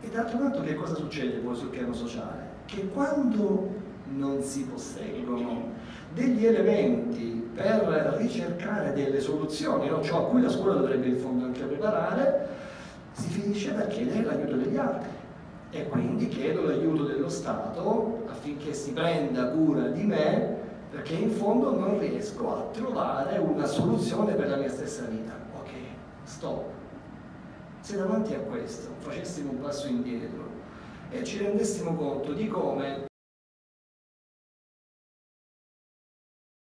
E d'altro canto che cosa succede poi sul piano sociale? Che quando non si posseggono degli elementi per ricercare delle soluzioni, no? Ciò a cui la scuola dovrebbe in fondo anche preparare, si finisce per chiedere l'aiuto degli altri. E quindi chiedo l'aiuto dello Stato affinché si prenda cura di me, perché in fondo non riesco a trovare una soluzione per la mia stessa vita. Ok, stop. Se davanti a questo facessimo un passo indietro e ci rendessimo conto di come